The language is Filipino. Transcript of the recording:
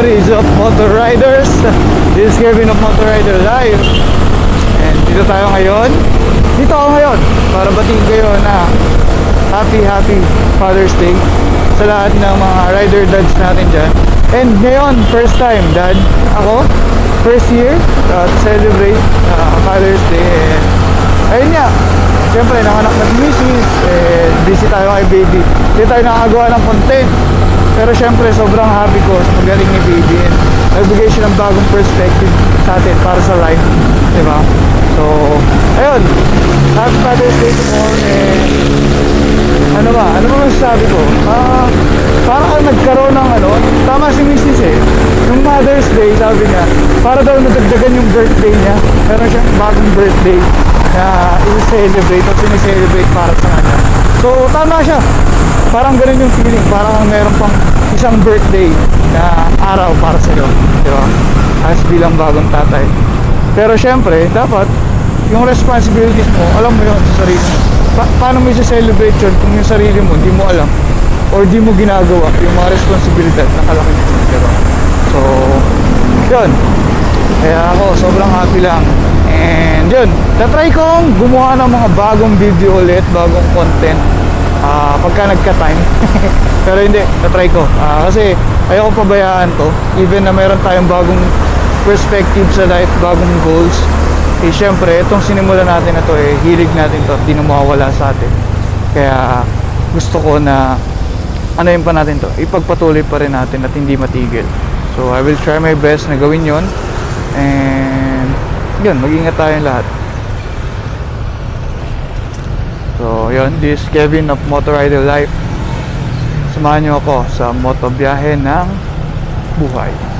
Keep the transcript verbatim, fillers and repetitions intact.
memories of Motor Riders. This is Kevin of Motor Rider Live. And dito tayo ngayon. Dito ako ngayon para batiin kayo na happy happy Father's Day sa lahat ng mga rider dads natin dyan. And ngayon, first time dad ako, first year uh, to celebrate uh, Father's Day. And ayun nga, siyempre nanganak na misis, and busy tayo kay baby. Hindi tayo nakagawa ng content, pero siyempre sobrang happy ko sa magaling ni baby, and nagbigay siya ng bagong perspective sa atin para sa life, diba? So ayun, happy Father's Day to all. And ano ba, ano ba masasabi ko? Ah, uh, parang nagkaroon ng ano, tama si misis eh, yung Mother's Day, sabi niya, para daw nadagdagan yung birthday niya, meron siyang bagong birthday na i-celebrate o sineselebrate para sa kanya. So tama siya, parang ganun yung feeling, parang meron pang isang birthday na araw para sa'yo, diba? As bilang bagong tatay. Pero syempre, dapat yung responsibilities mo, alam mo yun sa sarili mo. Pa paano mo i-celebrate yun kung yung sarili mo hindi mo alam or di mo ginagawa yung mga responsibilidad na kalaki mo, diba? So yun, kaya ako sobrang happy lang. And yun, tatry kong gumawa ng mga bagong video ulit, bagong content uh, pagka nagka-time. Pero hindi, tatry ko uh, kasi ayoko pabayaan to. Even na meron tayong bagong perspective sa life, bagong goals, eh syempre itong sinimulan natin na to, eh hilig natin to, di na mawawala sa atin. Kaya gusto ko na ano yun pa natin to, ipagpatuloy pa rin natin at hindi matigil. So I will try my best na gawin yon. And yun, mag-ingat tayong lahat. So yun, this is Kevin of Motor Rider Life. Samahan nyo ako sa motobiyahe ng buhay.